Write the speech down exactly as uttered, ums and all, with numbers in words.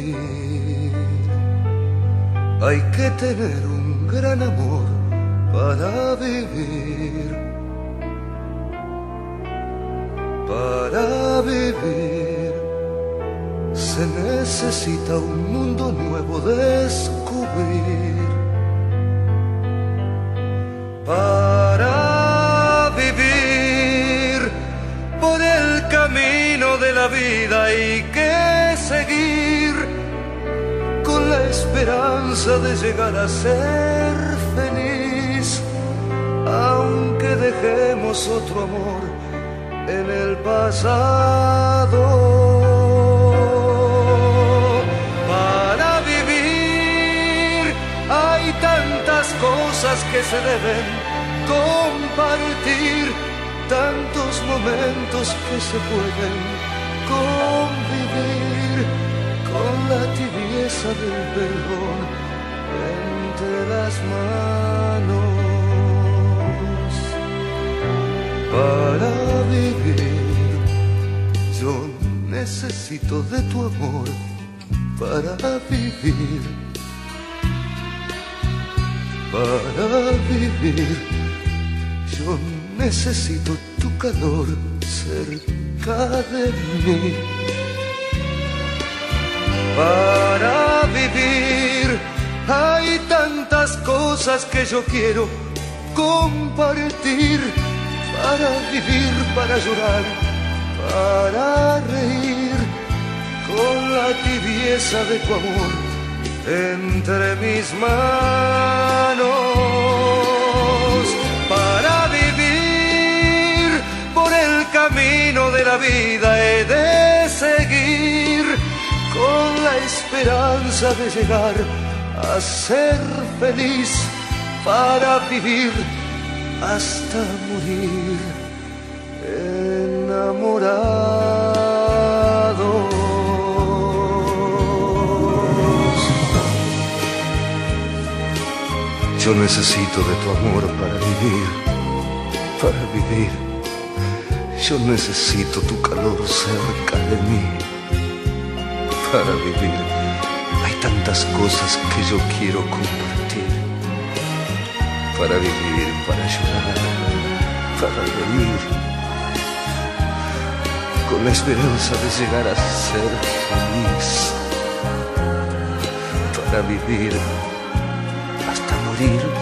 vivir hay que tener un gran amor para vivir. Para vivir se necesita un mundo nuevo descubrir. Para vivir por el camino de la vida hay que seguir con la esperanza de llegar a ser feliz, aunque dejemos otro amor en el pasado. Para vivir hay tantas cosas que se deben compartir, tantos momentos que se pueden convivir con la tibieza del perdón entre las manos. Para vivir yo necesito de tu amor. Para vivir, para vivir yo necesito tu calor cerca de mí. Para vivir hay tantas cosas que yo quiero compartir. Para vivir, para llorar, para reír con la tibieza de tu amor entre mis manos. Para vivir por el camino de la vida he de seguir con la esperanza de llegar a ser feliz. Para vivir hasta morir enamorados. Yo necesito de tu amor para vivir, para vivir. Yo necesito tu calor cerca de mí. Para vivir hay tantas cosas que yo quiero compartir. Para vivir, para llorar, para reír, con la esperanza de llegar a ser feliz. Para vivir hasta morir.